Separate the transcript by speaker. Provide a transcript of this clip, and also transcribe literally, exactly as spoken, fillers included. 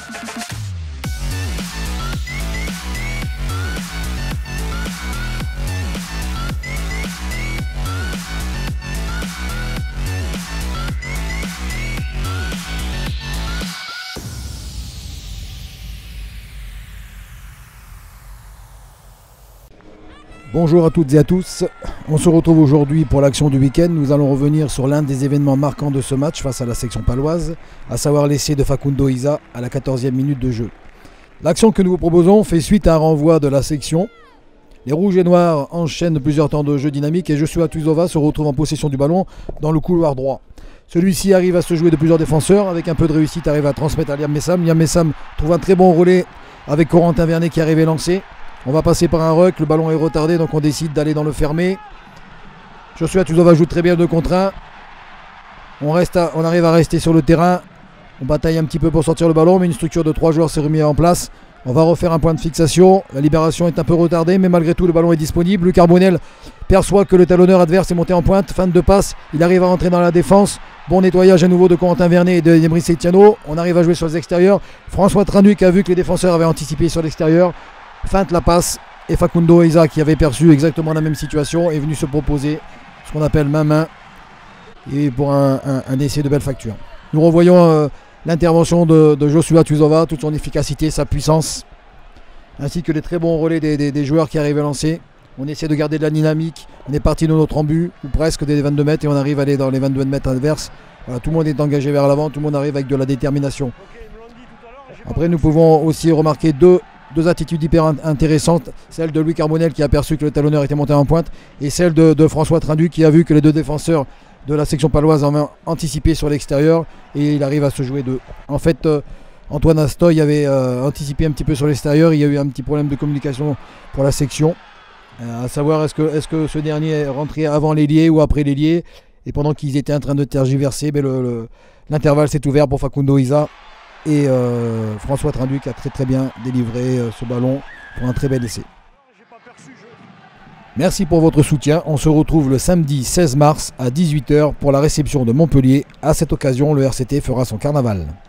Speaker 1: Bonjour à toutes et à tous, on se retrouve aujourd'hui pour l'action du week-end. Nous allons revenir sur l'un des événements marquants de ce match face à la section paloise, à savoir l'essai de Facundo Isa à la quatorzième minute de jeu. L'action que nous vous proposons fait suite à un renvoi de la section. Les rouges et noirs enchaînent plusieurs temps de jeu dynamique et Joshua Tuisova se retrouve en possession du ballon dans le couloir droit. Celui-ci arrive à se jouer de plusieurs défenseurs, avec un peu de réussite arrive à transmettre à Liam Messam. Liam Messam trouve un très bon relais avec Corentin Vernet qui arrive à lancer. On va passer par un ruck, le ballon est retardé, donc on décide d'aller dans le fermé. Joshua Tuisova joue très bien deux contre un. On, reste à, on arrive à rester sur le terrain. On bataille un petit peu pour sortir le ballon, mais une structure de trois joueurs s'est remise en place. On va refaire un point de fixation. La libération est un peu retardée, mais malgré tout, le ballon est disponible. Luc Arbonel perçoit que le talonneur adverse est monté en pointe. Fin de passe, il arrive à rentrer dans la défense. Bon nettoyage à nouveau de Corentin Vernet et de Brice Etiano. On arrive à jouer sur les extérieurs. François Trinduc a vu que les défenseurs avaient anticipé sur l'extérieur. Feinte la passe et Facundo Isa, qui avait perçu exactement la même situation, est venu se proposer ce qu'on appelle main-main et pour un, un, un essai de belle facture. Nous revoyons euh, l'intervention de, de Joshua Tuisova, toute son efficacité, sa puissance, ainsi que les très bons relais des, des, des joueurs qui arrivent à lancer. On essaie de garder de la dynamique, on est parti de notre embut, ou presque des vingt-deux mètres, et on arrive à aller dans les vingt-deux mètres adverses. Voilà, tout le monde est engagé vers l'avant, tout le monde arrive avec de la détermination. Après, nous pouvons aussi remarquer deux Deux attitudes hyper intéressantes, celle de Luc Arbonel qui a perçu que le talonneur était monté en pointe et celle de, de François Trinduc qui a vu que les deux défenseurs de la section paloise avaient anticipé sur l'extérieur et il arrive à se jouer deux. En fait, euh, Antoine Astoy avait euh, anticipé un petit peu sur l'extérieur, il y a eu un petit problème de communication pour la section, euh, à savoir est-ce que, est-ce que ce dernier est rentré avant l'ailier ou après l'ailier, et pendant qu'ils étaient en train de tergiverser, ben le, le, l'intervalle s'est ouvert pour Facundo Isa. Et euh, François Trinduc a très très bien délivré euh, ce ballon pour un très bel essai. Merci pour votre soutien. On se retrouve le samedi seize mars à dix-huit heures pour la réception de Montpellier. À cette occasion, le R C T fera son carnaval.